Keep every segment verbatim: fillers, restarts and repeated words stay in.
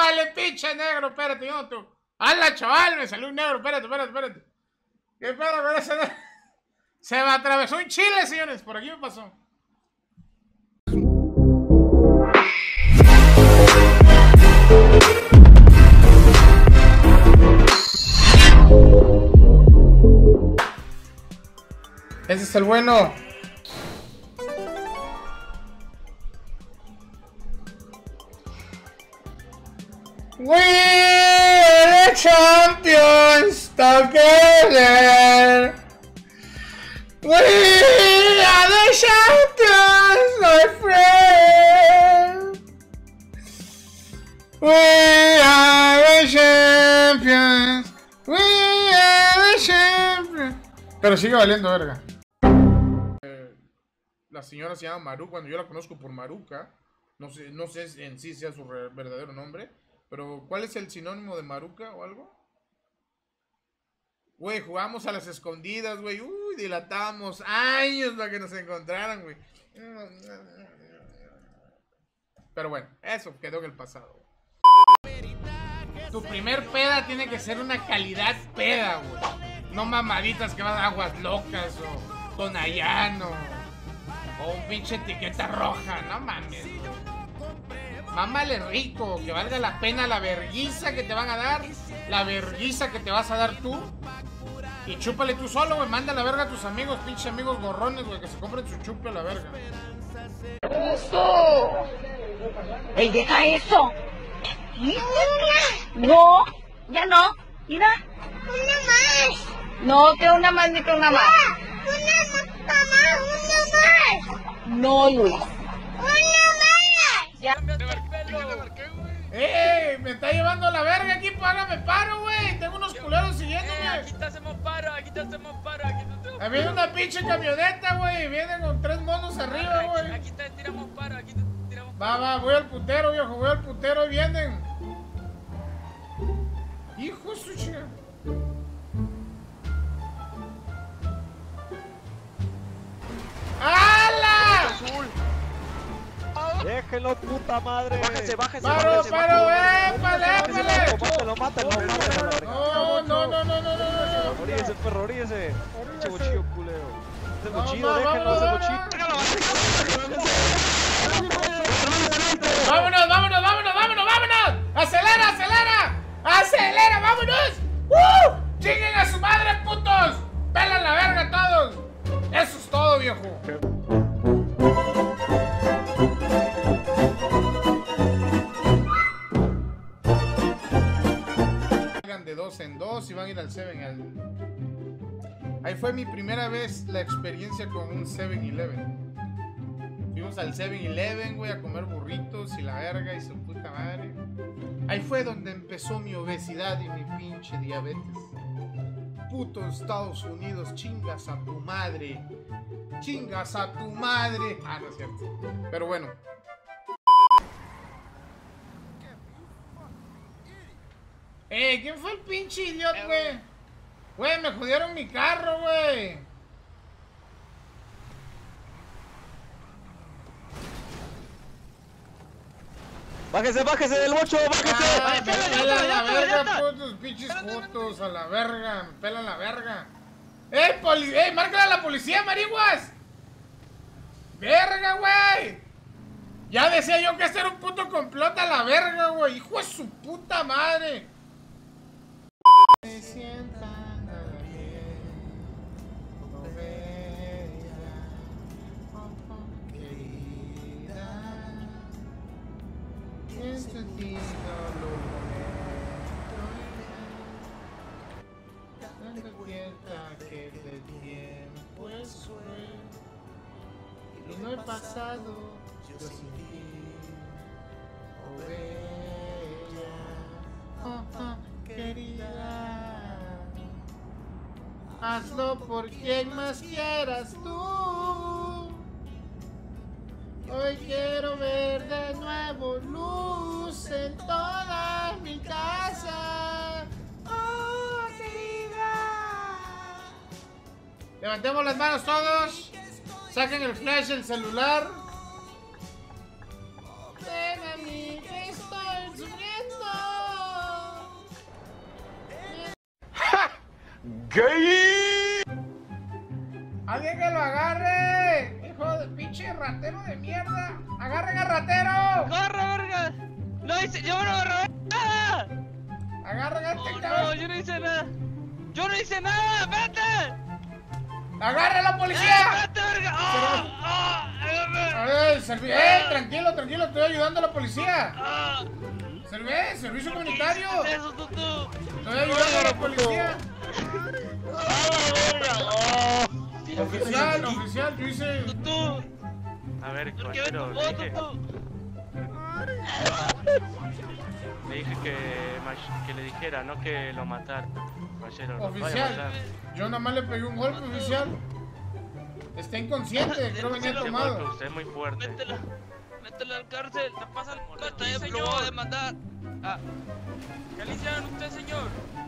¡Órale, pinche negro! Espérate, yo no te... ¡Hala, chaval! Me salió un negro, espérate, espérate, espérate. ¿Qué pedo con ese negro? Se me atravesó un chile, señores. Por aquí me pasó. Ese es el bueno. We are the champions together. We are the champions, my friend. We are the champions. We are the champions. Pero sigue valiendo verga. Eh, la señora se llama Maruca. Cuando yo la conozco por Maruca. No sé, no sé en sí sea su verdadero nombre. Pero, ¿cuál es el sinónimo de Maruca o algo? Güey, jugamos a las escondidas, güey. Uy, dilatamos años para que nos encontraran, güey. Pero bueno, eso quedó en el pasado. Tu primer peda tiene que ser una calidad peda, güey. No mamaditas que van a aguas locas o tonayano. O un pinche etiqueta roja, no mames. Mámale rico, que valga la pena la verguiza que te van a dar, la verguiza que te vas a dar tú. Y chúpale tú solo, güey. Manda la verga a tus amigos, pinche amigos gorrones, güey, que se compren su chupe a la verga. ¡Eso! ¡Ey, deja eso! No, ya no. Mira. Una más. No, que una más ni que una más. Una más, una más. No, Luis. Ya. ¡Ey! Me está llevando a la verga aquí, págame paro, güey. Tengo unos culeros siguiéndome. Eh, aquí te hacemos paro, aquí te hacemos paro, aquí te hacemos paro. Viene una pinche camioneta, güey. Vienen con tres monos arriba, güey. Aquí, aquí te tiramos paro, aquí te tiramos Va, paro. va, voy al putero, viejo. Voy al putero, ahí vienen. Hijo de su chica. ¡Hala! Azul. Déjenlo, puta madre. Bájese, bájese, ¡Paro, bájese, paro! bájese. ¡Épale, épale! Mátalo, mátalo, mátalo. No, no, no, no, no, no, no. Oríese, perro, oríese. Pinche bochillo, culero. Ese No, bochillo, no, déjenlo, ese vámonos, bochillo. ¡Vámonos, vámonos, vámonos, vámonos, vámonos! ¡Acelera, acelera! ¡Acelera, vámonos! ¡Uh! ¡Chinguen a su madre, putos! ¡Pelan la verga todos! Eso es todo, viejo. De dos en dos y van a ir al seven. Al... Ahí fue mi primera vez la experiencia con un seven eleven. Fuimos al seven eleven, güey, a comer burritos y la verga y su puta madre. Ahí fue donde empezó mi obesidad y mi pinche diabetes. Puto Estados Unidos, chingas a tu madre. Chingas a tu madre. Ah, no es cierto. Pero bueno. Eh, ¿quién fue el pinche idiota, güey? Güey, me jodieron mi carro, güey. Bájese, bájese del bocho, bájese. Ah, me pelan la verga, putos pinches putos, a la verga, me pelan la verga. ¡Eh, poli! ¡Eh, márcala a la policía, marihuas! ¡Verga, güey! Ya decía yo que este era un puto complot a la verga, güey. ¡Hijo de su puta madre! Me sienta nada bien, oh, bella, oh, oh, querida. Este tino lo momento, dando cuenta que el tiempo es cruel y no he pasado yo sin ti, oh, bella, oh, oh, querida. Hazlo por quien más quieras tú. Hoy quiero ver de nuevo luz en toda mi casa. Oh, querida. Levantemos las manos todos. Saquen el flash del celular. Ven a mí, que estoy sufriendo. ¡Gay! ¡Alguien que lo agarre! ¡Hijo de pinche ratero de mierda! ¡Agarren al ratero! ¡Corre, verga! ¡No hice! ¡Yo no robé nada! ¡Agarren a este Oh, cabrón! no, yo no hice nada. ¡Yo no hice nada! ¡Vete! ¡Agarre a la ¡Eh, policía! vete, verga! ¡Oh! ¡Oh! ¡Ayúdame! ¡Eh, servi eh, tranquilo, tranquilo! Estoy ayudando a la policía. ¡Ah! Servi eh, servicio comunitario. ¡Eso, tú, tú! Estoy ayudando a la policía. Oficial, oficial, yo hice... ¡Tú, tú! A ver, ¿Por qué ves tu caballero, le foto, dije, tú? le dije que, mach- que le dijera, no que lo matara. Caballero, lo vaya a Oficial, matar. yo nada más le pegué un golpe, oficial. Está inconsciente, creo venía Ese golpe tomado. usted es muy fuerte. Métela, métela al cárcel. ¿Qué pasa? No, está bien, señor. lo voy a demandar. Ah, ¿Qué le hicieron a usted, señor?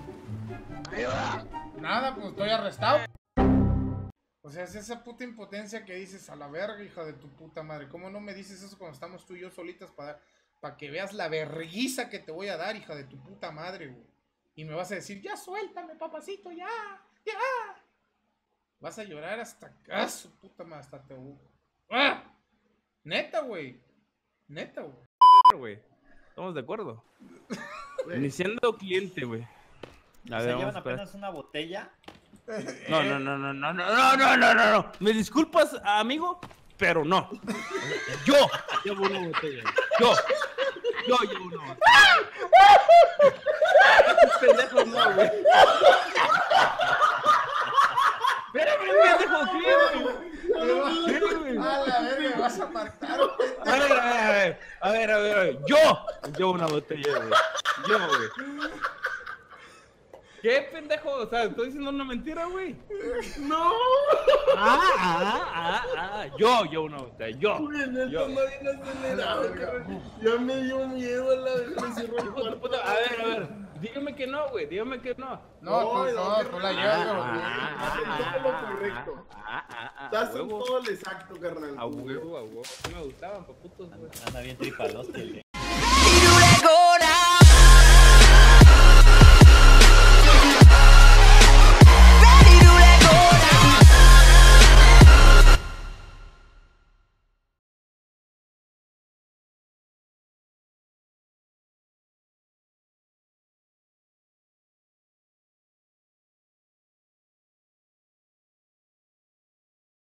Nada, pues estoy arrestado. O sea, es esa puta impotencia que dices a la verga, hija de tu puta madre. ¿Cómo no me dices eso cuando estamos tú y yo solitas para para que veas la verguiza que te voy a dar, hija de tu puta madre, güey? Y me vas a decir, ya suéltame, papacito, ya, ya. Vas a llorar hasta acá, su puta madre, hasta te... ¡Ah! Neta, güey. Neta, güey. güey. Estamos de acuerdo. Iniciando cliente, güey. A ¿Se ver, llevan vamos a esperar. apenas una botella? No, no, no, no, no, no, no, no, no, no, no. Me disculpas, amigo, pero no. Yo llevo una botella. Yo. Yo llevo una botella. Estos pendejos no, güey. Espérame, pendejo, ¿qué, güey? ¿Qué, güey? A la verga, me vas a matar, güey. A ver, a ver, a ver, a ver, a ver, a ver. Yo llevo una botella, güey. Yo, güey. ¿Qué pendejo? O sea, estoy diciendo una mentira, güey. No. Ah, ah, ah, ah. Yo llevo una botella. Yo. Yo. Ya me dio miedo a la vez. Hijo de puta. A ver, a ver. Dígame que no, güey. Dígame que no. No, pues no, tú la llevas, Todo lo correcto. Ah, ah, ah. Estás A en huevo. todo el exacto, carnal. A huevo, a huevo. Sí me gustaban, paputos, güey. Anda bien tripalote, güey.